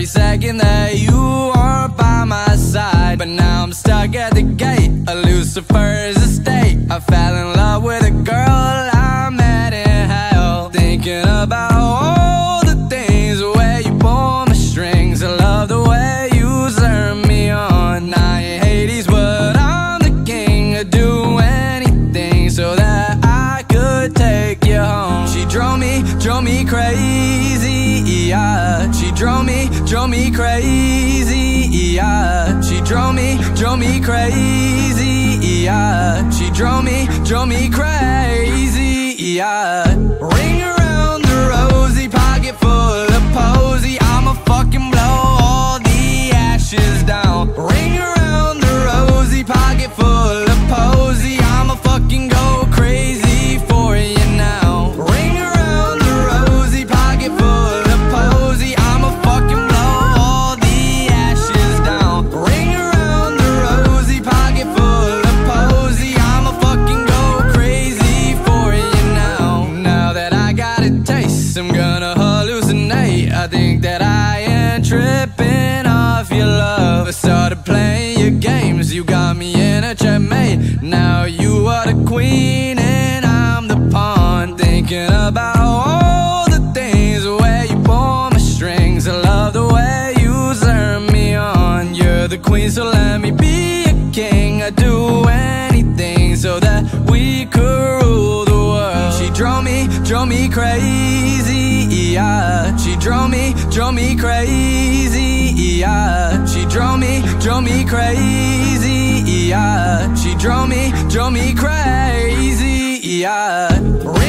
every second that you weren't by my side. But now I'm stuck at the gate of Lucifer's estate. I fell in love with a girl I met in hell, thinking about all the things, the way you pull my strings. I love the way you turn me on. I ain't Hades, but I'm the king. I'd do anything so that I could take you home. She drove me crazy, yeah. She drove me crazy, yeah. She drove me crazy, yeah. She drove me crazy, yeah. Ring around the rosy, pocket full of posy. I'ma fucking blow all the ashes down. Ring around the rosy, pocket full of posy. I'ma fucking go crazy for you now. Ring around the rosy, pocket full of posy. I'ma fucking blow all the ashes down. Ring around the rosy, pocket full of posy. I'ma fucking go crazy for you now. Now that I got a taste, I'm gonna hallucinate. I think that I am tripping off your love. I started playing your games, you got me in a checkmate. Now you are the queen and I'm the pawn, thinking about all the things, the way you pull my strings. I love the way you turn me on. You're the queen, so let me be a king. I'd do anything so that we could rule the world. She drove me crazy, yeah. She drove me crazy, yeah. She drove me crazy, yeah. She drove me crazy, yeah.